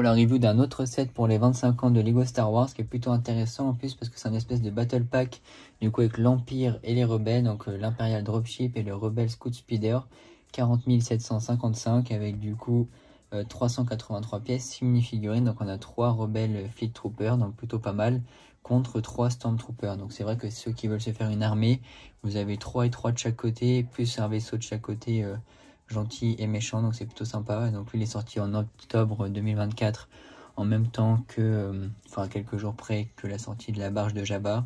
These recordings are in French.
la review d'un autre set pour les 25 ans de Lego Star Wars qui est plutôt intéressant en plus parce que c'est un espèce de battle pack du coup avec l'Empire et les rebelles, donc l'Imperial Dropship et le Rebel Scout Speeder, 40 755 avec du coup 383 pièces, 6 mini-figurines, donc on a 3 rebelles Fleet Troopers, donc plutôt pas mal, contre 3 Stormtroopers. Donc c'est vrai que ceux qui veulent se faire une armée, vous avez 3 et 3 de chaque côté, plus un vaisseau de chaque côté gentil et méchant, donc c'est plutôt sympa. Donc lui il est sorti en octobre 2024, en même temps que, enfin quelques jours près que la sortie de la barge de Jabba.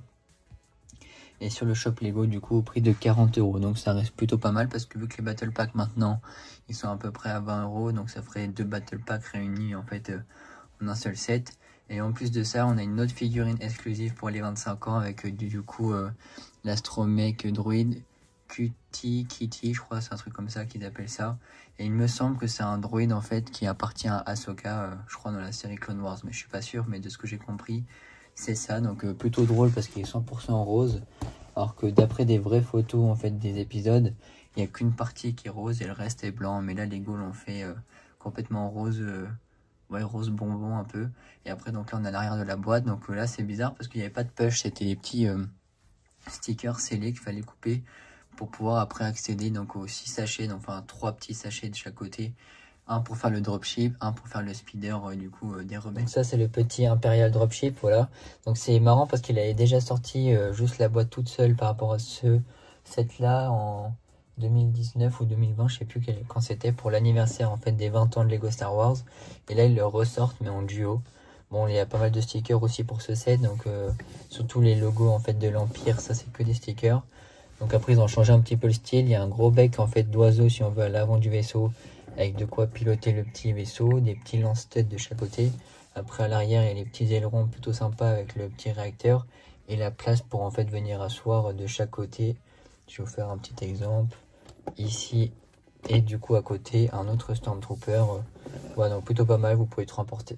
Et sur le shop Lego du coup au prix de 40 €, donc ça reste plutôt pas mal parce que vu que les battle packs maintenant ils sont à peu près à 20 €, donc ça ferait 2 battle packs réunis en fait en un seul set. Et en plus de ça on a une autre figurine exclusive pour les 25 ans avec du coup l'astromech droid Kitty, je crois c'est un truc comme ça qu'ils appellent ça. Et il me semble que c'est un droid en fait qui appartient à Ahsoka, je crois dans la série Clone Wars, mais je suis pas sûr, mais de ce que j'ai compris c'est ça. Donc plutôt drôle parce qu'il est 100% rose, alors que d'après des vraies photos en fait des épisodes, il n'y a qu'une partie qui est rose et le reste est blanc. Mais là Lego l'ont fait complètement rose, ouais rose bonbon un peu. Et après donc là on a l'arrière de la boîte, donc là c'est bizarre parce qu'il n'y avait pas de push, c'était les petits stickers scellés qu'il fallait couper pour pouvoir après accéder donc aux 6 sachets, donc enfin 3 petits sachets de chaque côté. Un pour faire le dropship, un pour faire le speeder du coup des rebelles. Donc ça c'est le petit Imperial Dropship, voilà. Donc c'est marrant parce qu'il avait déjà sorti juste la boîte toute seule par rapport à ce set là en 2019 ou 2020, je sais plus quand c'était, pour l'anniversaire en fait des 20 ans de Lego Star Wars. Et là ils le ressortent mais en duo. Bon il y a pas mal de stickers aussi pour ce set, donc surtout les logos en fait de l'Empire, ça c'est que des stickers. Donc après ils ont changé un petit peu le style, il y a un gros bec en fait d'oiseau si on veut à l'avant du vaisseau, avec de quoi piloter le petit vaisseau, des petits lance-têtes de chaque côté. Après à l'arrière il y a les petits ailerons plutôt sympas avec le petit réacteur et la place pour en fait venir asseoir de chaque côté. Je vais vous faire un petit exemple ici et du coup à côté un autre Stormtrooper. Voilà, donc plutôt pas mal, vous pouvez transporter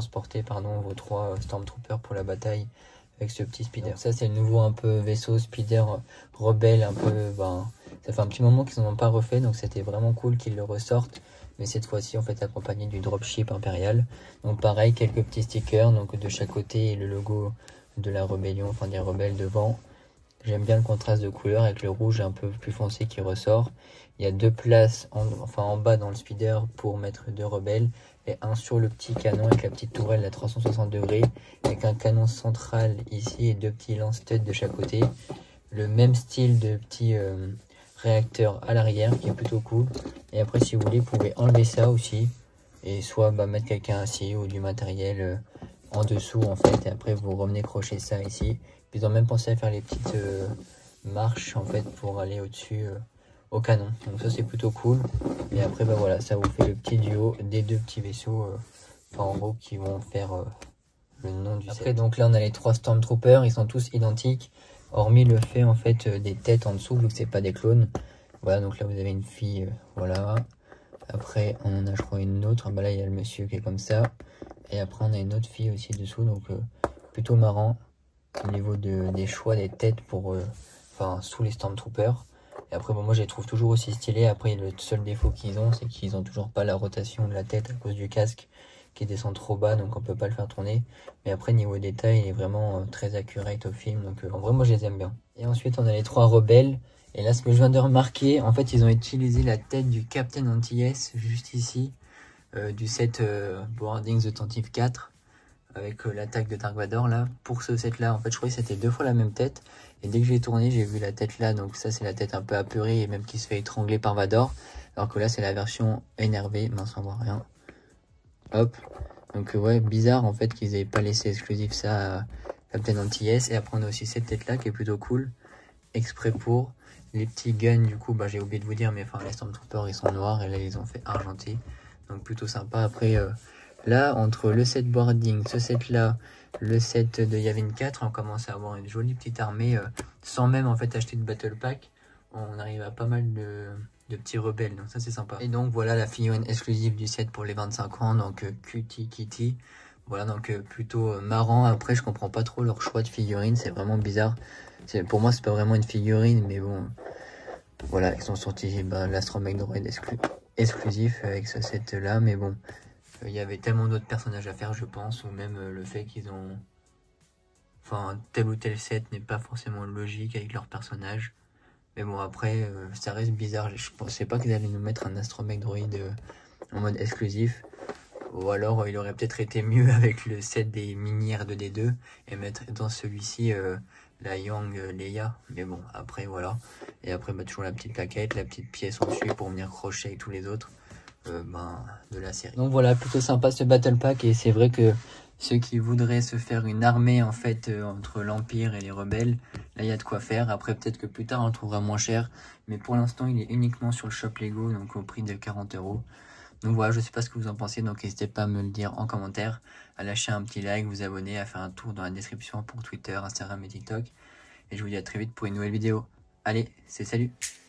vos 3 Stormtroopers pour la bataille avec ce petit speeder. Donc ça c'est le nouveau un peu vaisseau speeder rebelle un peu, ça fait un petit moment qu'ils n'en ont pas refait, donc c'était vraiment cool qu'ils le ressortent, mais cette fois-ci en fait accompagné du dropship impérial. Donc pareil, quelques petits stickers donc de chaque côté et le logo de la rébellion, enfin des rebelles devant. J'aime bien le contraste de couleur avec le rouge un peu plus foncé qui ressort. Il y a 2 places en bas dans le speeder pour mettre 2 rebelles et un sur le petit canon avec la petite tourelle à 360 degrés avec un canon central ici et 2 petits lance-têtes de chaque côté. Le même style de petit réacteur à l'arrière qui est plutôt cool. Et après si vous voulez vous pouvez enlever ça aussi et soit mettre quelqu'un assis ou du matériel en dessous en fait, et après vous revenez crocher ça ici. Puis ils ont même pensé à faire les petites marches en fait pour aller au-dessus au canon, donc ça c'est plutôt cool. Et après voilà, ça vous fait le petit duo des 2 petits vaisseaux en gros qui vont faire le nom du set. Après donc là on a les 3 Stormtroopers, ils sont tous identiques hormis le fait en fait des têtes en dessous vu que c'est pas des clones. Voilà, donc là vous avez une fille, voilà. Après on en a je crois une autre, là il y a le monsieur qui est comme ça. Et après on a une autre fille aussi dessous, donc plutôt marrant au niveau des choix des têtes pour sous les Stormtroopers. Et après moi je les trouve toujours aussi stylés. Après le seul défaut qu'ils ont c'est qu'ils ont toujours pas la rotation de la tête à cause du casque qui descend trop bas, donc on peut pas le faire tourner. Mais après niveau détail il est vraiment très accurate au film, donc en vrai moi je les aime bien. Et ensuite on a les 3 rebelles. Et là ce que je viens de remarquer, en fait ils ont utilisé la tête du Captain Antilles juste ici. Du set Boarding the Tantive 4 avec l'attaque de Dark Vador là. Pour ce set là en fait je croyais que c'était 2 fois la même tête, et dès que j'ai tourné j'ai vu la tête là, donc ça c'est la tête un peu apeurée et même qui se fait étrangler par Vador, alors que là c'est la version énervée. Mince, on voit rien, hop. Donc ouais, bizarre en fait qu'ils aient pas laissé exclusif ça à Captain Antilles. Et après on a aussi cette tête là qui est plutôt cool, exprès pour les petits guns du coup. J'ai oublié de vous dire, mais les Stormtroopers ils sont noirs et là ils ont fait argenté, donc plutôt sympa. Après là entre le set boarding, ce set là, le set de Yavin 4, on commence à avoir une jolie petite armée sans même en fait acheter de battle pack. On arrive à pas mal de petits rebelles, donc ça c'est sympa. Et donc voilà la figurine exclusive du set pour les 25 ans, donc Kitty. Voilà, donc plutôt marrant. Après je comprends pas trop leur choix de figurine, c'est vraiment bizarre. Pour moi c'est pas vraiment une figurine, mais bon voilà, ils sont sortis l'astromech droid exclusif avec ce set là, mais bon Il y avait tellement d'autres personnages à faire, je pense, ou même le fait qu'ils ont... Enfin, tel ou tel set n'est pas forcément logique avec leurs personnages. Mais bon, après, ça reste bizarre. Je pensais pas qu'ils allaient nous mettre un Astromech Droid en mode exclusif. Ou alors, il aurait peut-être été mieux avec le set des mini R2D2 et mettre dans celui-ci la Yang Leia. Mais bon, après, voilà. Et après, bah, toujours la petite plaquette, la petite pièce en dessus pour venir crocher avec tous les autres de la série. Donc voilà, plutôt sympa ce Battle Pack. Et c'est vrai que ceux qui voudraient se faire une armée en fait entre l'Empire et les rebelles, là il y a de quoi faire. Après peut-être que plus tard on le trouvera moins cher, mais pour l'instant il est uniquement sur le shop Lego, donc au prix de 40 €. Donc voilà, je sais pas ce que vous en pensez, donc n'hésitez pas à me le dire en commentaire, à lâcher un petit like, vous abonner, à faire un tour dans la description pour Twitter, Instagram et TikTok. Et je vous dis à très vite pour une nouvelle vidéo. Allez, c'est salut!